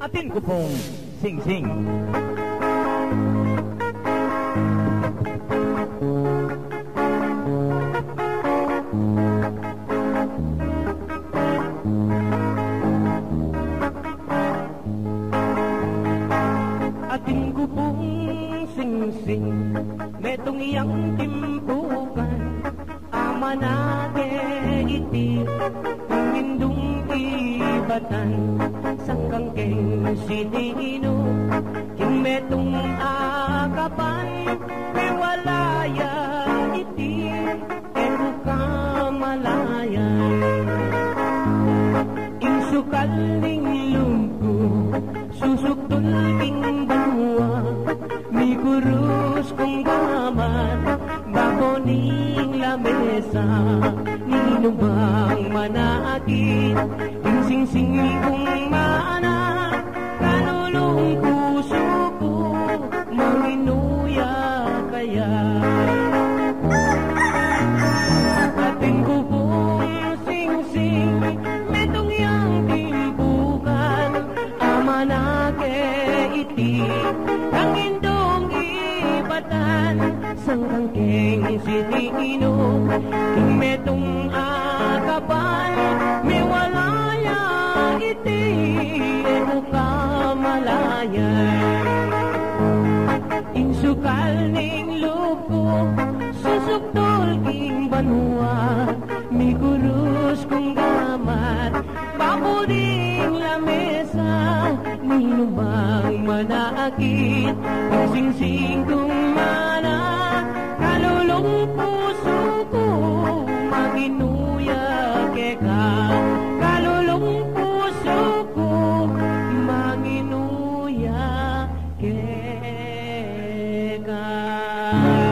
atin ko pong sing-sing. Atin ko pong sing-sing, metong iyang timpukan, ama natin iti, mindung ibatan, sangkang keng sinino, kimetong akapan, pewalaya iti, ero kamalayan. Insukal ning lungko, susuktol king banwa, mi kurus kong gamat, bako ning lamesa, ninubang manakit, sing-sing kong mana, kanulong puso ko, manginuya kaya. Atin ko pong sing-sing, metong yang timpukan, ama na ke iti, ang indong ibatan, sangkang keng sinino, king metong akapan, may walaya iti, ero kamalayan. Insukal ning luko, susuktol king banwa, mi kurus kong gamat, babuding lamesa, ninubang manaakit, ang sing-sing kong mana, kalulong puso ko, maginuya keka, kalulong puso ko, maginuya keka.